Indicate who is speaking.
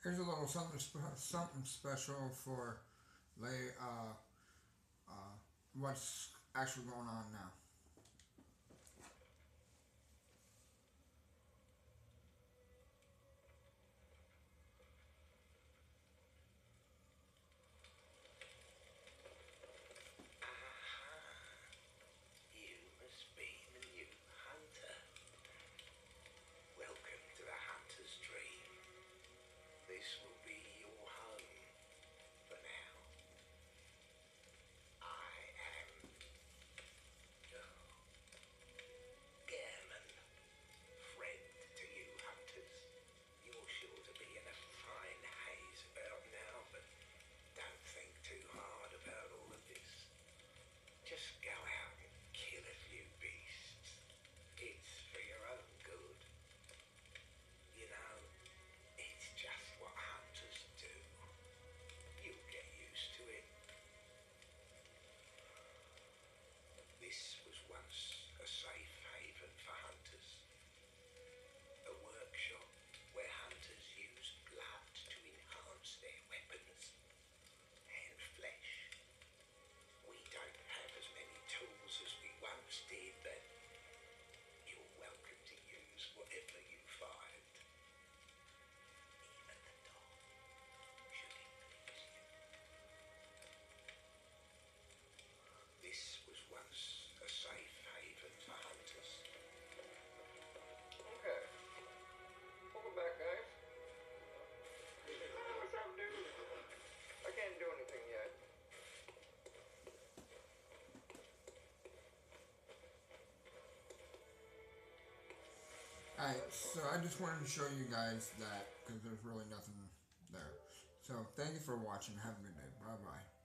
Speaker 1: Here's a little something special for lay what's actually going on now.
Speaker 2: Aha! You must be the new hunter. Welcome to the hunter's dream. This will be your home for now. I am Gairman. Friend to you hunters. You're sure to be in a fine haze about now, but don't think too hard about all of this. Just go out and kill a few beasts. It's for your own good. You know, it's just what hunters do. You'll get used to it. This was once a safe haven for hunters. A workshop where hunters used blood to enhance their weapons and flesh. We don't have as many tools as we once did, but you're welcome to use whatever you find. Even the dog, should it please you. This was once a safe haven for hunters.
Speaker 3: Okay. Welcome back, guys. What's up, dude? I can't do anything yet.
Speaker 1: Alright, so I just wanted to show you guys that because there's really nothing there. So thank you for watching. Have a good day. Bye bye.